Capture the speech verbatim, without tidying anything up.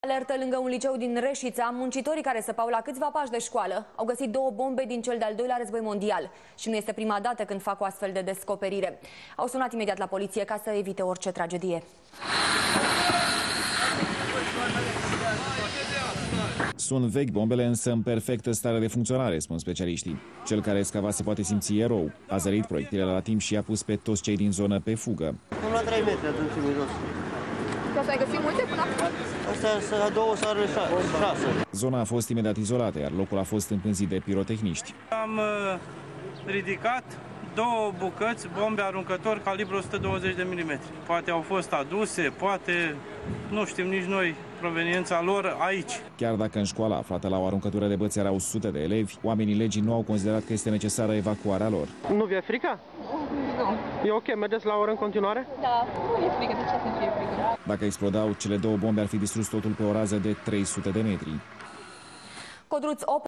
Alertă lângă un liceu din Reșița, muncitorii care săpau la câțiva pași de școală au găsit două bombe din cel de-al doilea război mondial și nu este prima dată când fac o astfel de descoperire. Au sunat imediat la poliție ca să evite orice tragedie. Sunt vechi bombele, însă în perfectă stare de funcționare, spun specialiștii. Cel care scava se poate simți erou. A zărit proiectilele la timp și i-a pus pe toți cei din zonă pe fugă. Până la trei metri adâncime jos. Să ai găsit multe până acum? Astea la două sau șase. Zona a fost imediat izolată, iar locul a fost împânzit de pirotehniști. Am uh, ridicat două bucăți bombe aruncători calibru o sută douăzeci de milimetri. Poate au fost aduse, poate nu știm nici noi proveniența lor aici. Chiar dacă în școala aflată la o aruncătură de băți erau sute de elevi, oamenii legii nu au considerat că este necesară evacuarea lor. Nu vi-e frică? Nu. E ok, mergeți la oră în continuare? Da, nu e frică, de ce să fie frică? Dacă explodau, cele două bombe ar fi distrus totul pe o rază de trei sute de metri. Codruț